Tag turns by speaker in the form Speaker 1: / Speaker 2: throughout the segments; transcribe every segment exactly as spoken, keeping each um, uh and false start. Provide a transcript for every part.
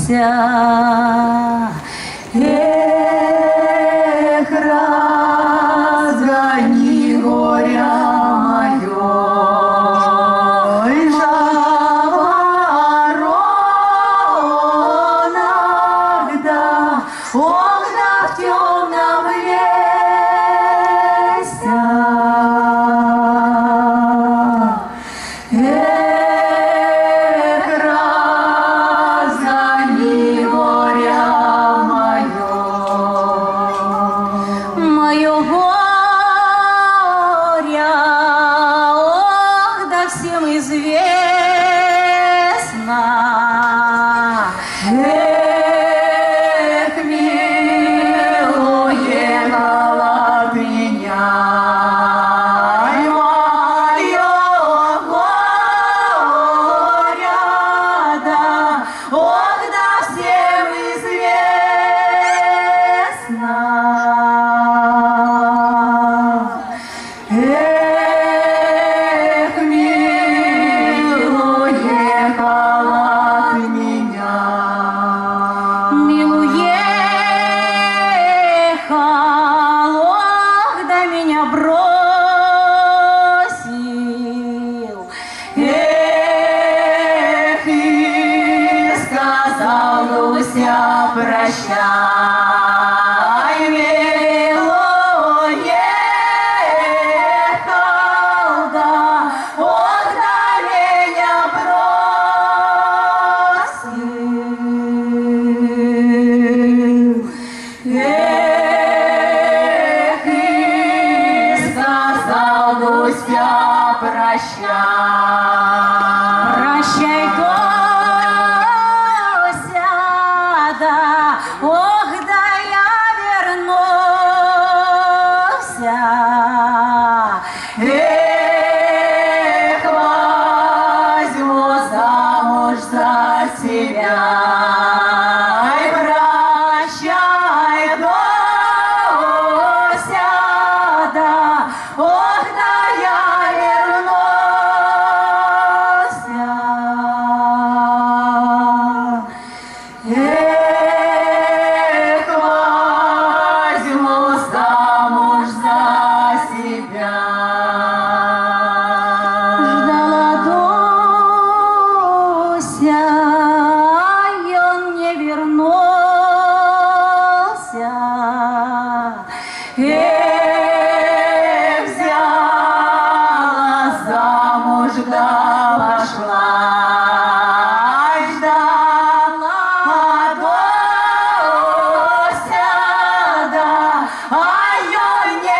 Speaker 1: Эх, разгони горя мое, жаворонок, да огня в темном лесе. Эх, разгони горя мое, мое горе, ох, да всем известно. Эх, милуехала от меня, мое горе, да, ох, да всем известно. Эх, милуехала от меня, милуехал, ох, да меня бросил. Эх, и сказал Луся прощай, милуехал, да, ох, да меня бросил. Эх, и сказал Луся прощай. Прощай, Тося, да, ох, да я вернулся. Эх, возьму замуж за себя. Ай, прощай, Тося, да, ох, да я вернулся. Эх, возьму замуж за себя. Ждала Дуся, и он не вернулся. Эх, взяла замуж, да пошла. Ждала Дуся, да, а он не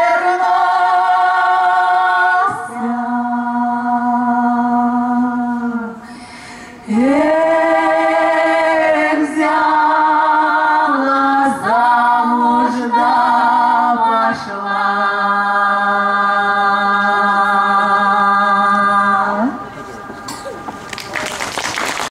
Speaker 1: вернулся. Эх, взяла замуж, да